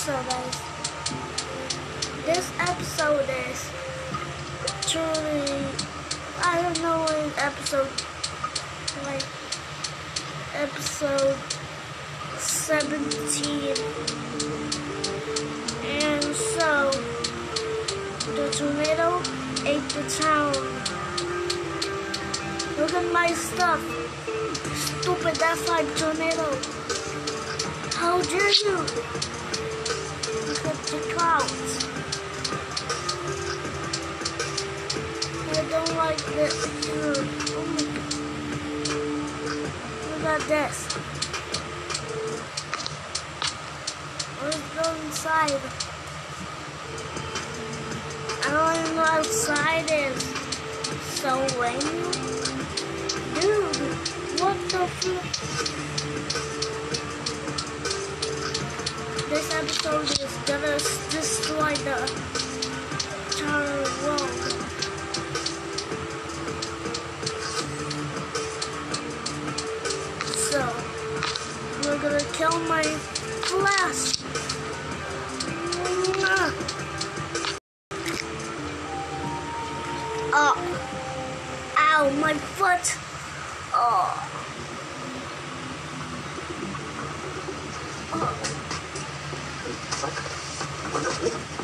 So guys, this episode is truly, I don't know what episode, like episode 17. And so the tornado ate the town. Look at my stuff. Stupid, that's like tornado. How dare you? Look at the clouds. I don't like this. Oh my God. Look at this. Let's go inside. I don't even know outside is. So rainy. Dude, what the fuck? This episode is gonna destroy the entire world. So, we're gonna kill my flesh. Oh, ow, my foot. Oh. Oh.